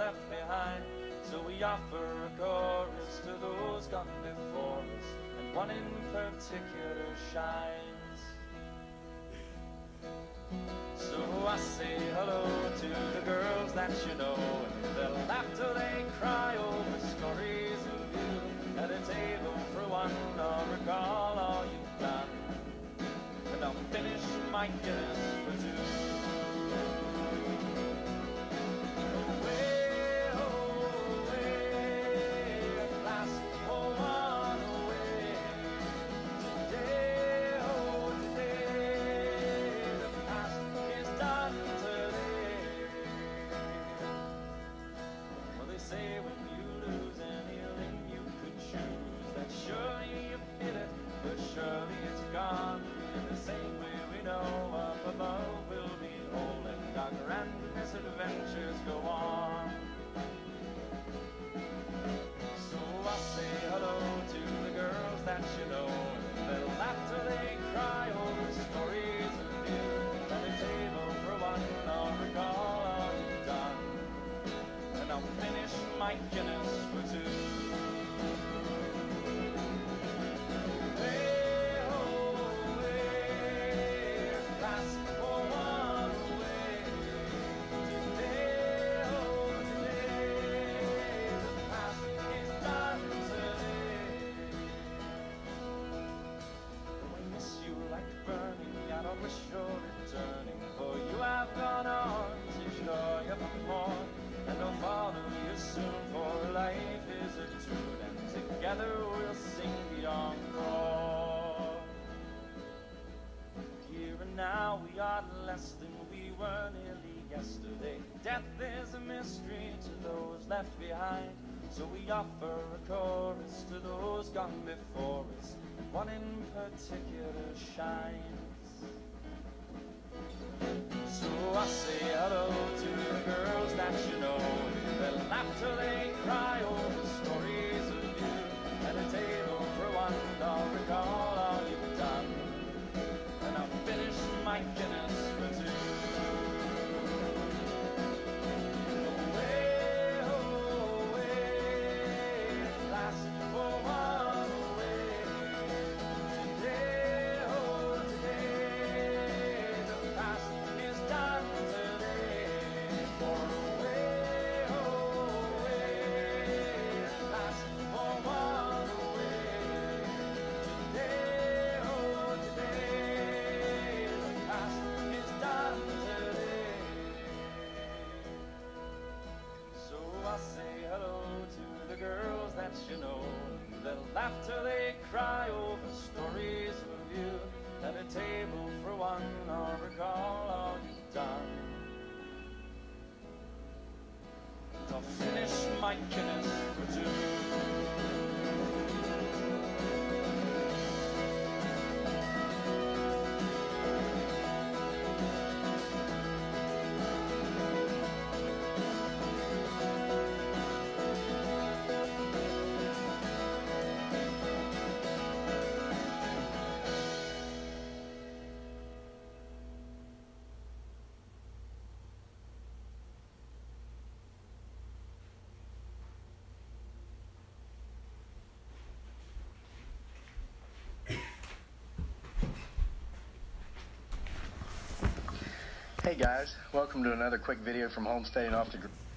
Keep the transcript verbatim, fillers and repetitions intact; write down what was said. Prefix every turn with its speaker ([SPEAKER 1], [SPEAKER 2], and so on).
[SPEAKER 1] left behind. So we offer a chorus to those gone before us, and one in particular shines. So I say hello to the girls that you know, and they'll laugh till they cry over stories of you. At a table for one, I'll recall all you've done, and I'll finish my Guinness for two. Surely it's gone. In the same way we know up above will be whole, and our grand misadventures go on. So I say hello to the girls that you know, and they'll laugh till they cry over stories of you. At a table for one, I'll recall all you've done, and I'll finish my Guinness for two. I wish you're returning, for you have gone on to joy evermore, and I'll follow you soon, for life is a tune, and together we'll sing the encore. Here and now we are less than we were nearly yesterday. Death is a mystery to those left behind, so we offer a chorus to those gone before us, one in particular shines. So I say hello to the girls that you know, they'll laugh till they cry over stories of you. At a table for one, I'll recall all you've done, and I'll finish my Guinness for two. Away, away, last for one away. Today, oh today, the past is done today. For away, away, last for one away. Today, oh today, the past is done today. So I say hello to the girls that you know, they'll laugh till they cry over stories of you. At a table for one, I'll recall all you've done, and I'll finish my Guinness for two.
[SPEAKER 2] Hey guys, welcome to another quick video from Homesteading Off the Grid.